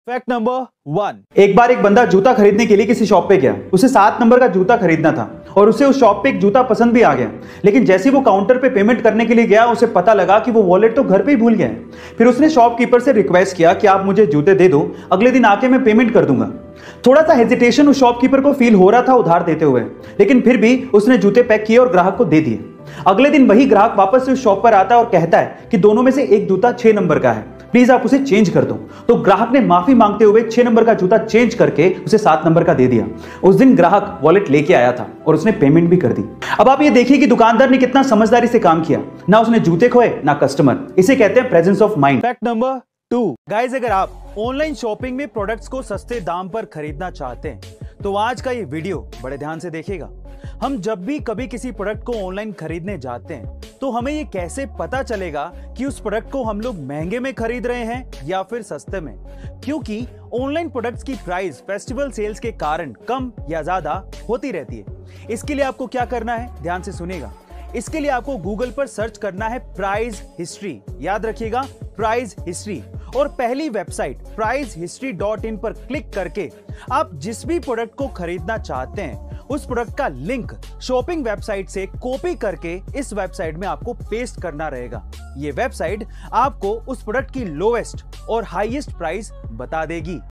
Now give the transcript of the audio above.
Fact number 1। एक बार एक बंदा जूता खरीदने के लिए किसी शॉप पे गया। उसे 7 नंबर का जूता खरीदना था और उसे उस शॉप पे एक जूता पसंद भी आ गया। लेकिन जैसे ही वो काउंटर पे पेमेंट करने के लिए गया, उसे पता लगा कि वो वॉलेट तो घर पे ही भूल गया है। फिर उसने शॉपकीपर से रिक्वेस्ट किया कि आप मुझे जूते दे दो, अगले दिन आके मैं पेमेंट कर दूंगा। थोड़ा सा हेजिटेशन उस शॉपकीपर को फील हो रहा था उधार देते हुए, लेकिन फिर भी उसने जूते पैक किए और ग्राहक को दे दिए। अगले दिन वही ग्राहक वापस से उस शॉप पर आता है और कहता है कि दोनों में से एक जूता 6 नंबर का है, प्लीज आप उसे चेंज कर दो। तो ग्राहक ने माफी मांगते हुए 6 नंबर का जूता चेंज करके उसे 7 नंबर का दे दिया। उस दिन ग्राहक वॉलेट लेके आया था और उसने पेमेंट भी कर दी। अब आप ये देखिए कि दुकानदार ने कितना समझदारी से काम किया, ना उसने जूते खोए ना कस्टमर। इसे कहते हैं presence of mind. Fact number 2। Guys, अगर आप ऑनलाइन शॉपिंग में प्रोडक्ट्स को सस्ते दाम पर खरीदना चाहते हैं तो आज का ये वीडियो बड़े ध्यान से देखिएगा। हम जब भी कभी किसी प्रोडक्ट को ऑनलाइन खरीदने जाते हैं तो हमें ये कैसे पता चलेगा कि उस प्रोडक्ट को हम लोग महंगे में खरीद रहे हैं या फिर सस्ते में, क्योंकि ऑनलाइन प्रोडक्ट्स की प्राइस फेस्टिवल सेल्स के कारण कम या ज्यादा होती रहती है। इसके लिए आपको क्या करना है, ध्यान से सुनिएगा। इसके लिए आपको गूगल पर सर्च करना है प्राइस हिस्ट्री। याद रखिएगा, प्राइस हिस्ट्री। और पहली वेबसाइट pricehistory.in पर क्लिक करके आप जिस भी प्रोडक्ट को खरीदना चाहते हैं उस प्रोडक्ट का लिंक शॉपिंग वेबसाइट से कॉपी करके इस वेबसाइट में आपको पेस्ट करना रहेगा। ये वेबसाइट आपको उस प्रोडक्ट की लोएस्ट और हाईएस्ट प्राइस बता देगी।